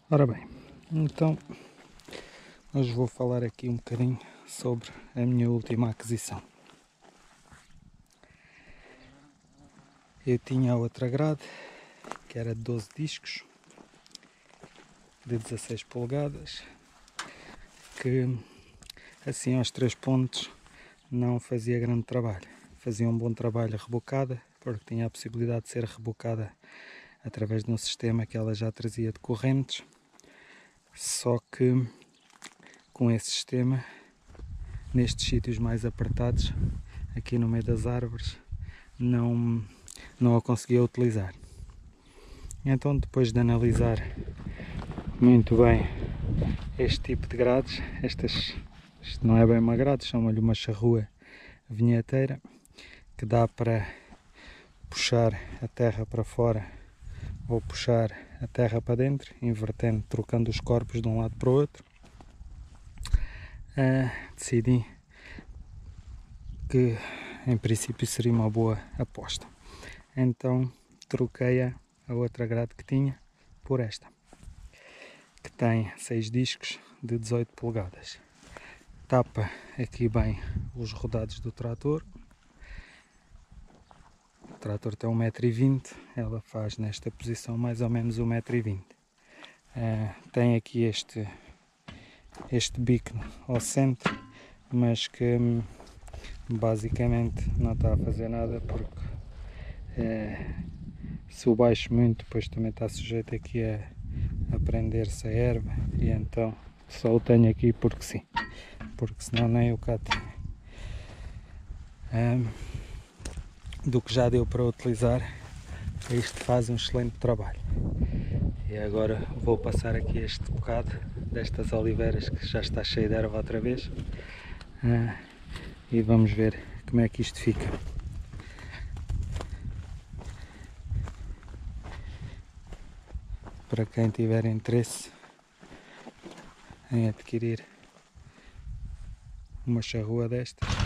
Ora bem, então hoje vou falar aqui um bocadinho sobre a minha última aquisição. Eu tinha a outra grade, que era de 12 discos, de 16 polegadas, que assim aos 3 pontos não fazia grande trabalho. Fazia um bom trabalho rebocada, porque tinha a possibilidade de ser rebocada através de um sistema que ela já trazia de correntes, só que com esse sistema, nestes sítios mais apertados, aqui no meio das árvores, não a conseguia utilizar. Então, depois de analisar muito bem este tipo de grades, isto não é bem uma grade, chamam-lhe uma charrua vinheteira, que dá para puxar a terra para fora ou puxar a terra para dentro, invertendo, trocando os corpos de um lado para o outro. Decidi que em princípio seria uma boa aposta. Então troquei a outra grade que tinha por esta, que tem 6 discos de 18 polegadas. Tapa aqui bem os rodados do trator. O trator tem 1,20 m, ela faz nesta posição mais ou menos 1,20 m. Tem aqui este bico ao centro, mas que basicamente não está a fazer nada, porque se o baixo muito, depois também está sujeito aqui a prender-se a erva, e então só o tenho aqui porque sim, porque senão nem eu cá tinha. Do que já deu para utilizar, isto faz um excelente trabalho. E agora vou passar aqui este bocado destas oliveiras, que já está cheio de erva outra vez, e vamos ver como é que isto fica. Para quem tiver interesse em adquirir uma charrua destas,